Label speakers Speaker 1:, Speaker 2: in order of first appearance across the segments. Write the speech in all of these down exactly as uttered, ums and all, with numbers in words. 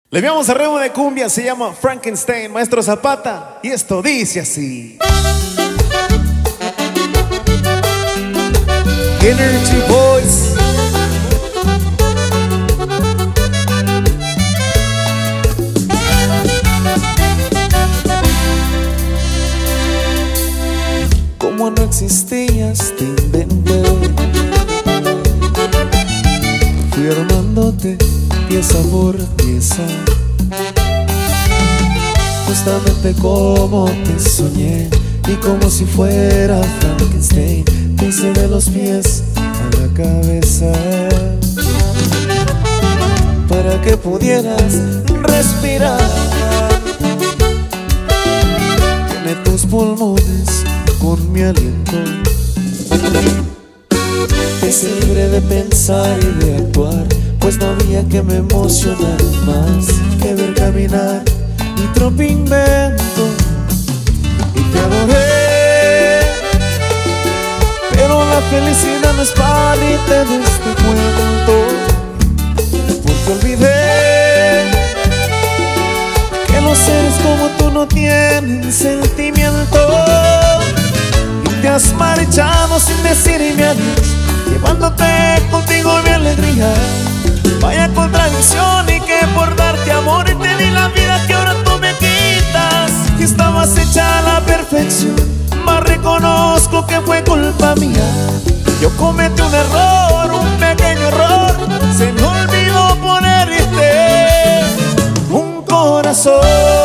Speaker 1: Le vamos a ritmo de cumbia, se llama Frankenstein, Maestro Zapata, y esto dice así. Energy Boys.
Speaker 2: Como no existías, te inventé. Fui armándote pieza por pieza, justamente como te soñé. Y como si fuera Frankenstein, te hice de los pies a la cabeza, para que pudieras respirar. Llené tus pulmones con mi aliento. Te hice libre de pensar y de actuar, pues no había que me emocionara más que ver caminar mi propio invento. Y te adoré, pero la felicidad no es parte de este cuento, porque olvidé que los seres como tú no tienen sentimiento. Y te has marchado sin decirme adiós, llevándote contigo mi alegría. Vaya contradicción, y que por darte amor te di la vida que ahora tú me quitas. Y estabas hecha a la perfección, mas reconozco que fue culpa mía. Yo cometí un error, un pequeño error. Se me olvidó ponerte un corazón.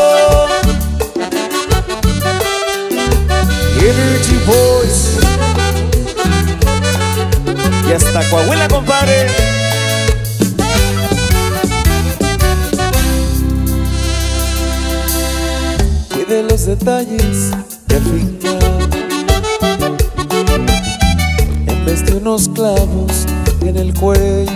Speaker 1: Energy Boys. Y hasta Coahuila, compadre.
Speaker 2: De los detalles que al final, en vez de unos clavos en el cuello,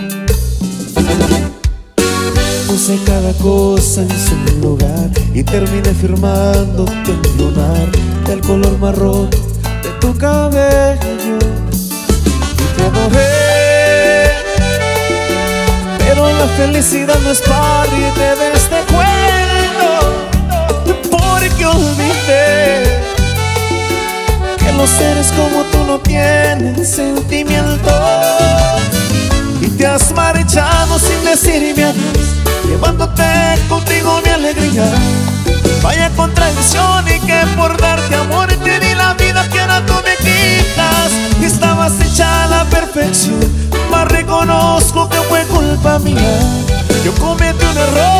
Speaker 2: puse cada cosa en su lugar y terminé firmándote un lunar del color marrón de tu cabello. Y te adoré, pero la felicidad no es parte de este cuento, porque olvidé que los seres como tú no tienen sentimiento. Y te has marchado sin decirme adiós, llevándote contigo mi alegría. Vaya contradicción, y que por darte amor te di la vida que ahora tú me quitas. Y estabas hecha a la perfección, mas reconozco que fue culpa mía. Yo cometí un error,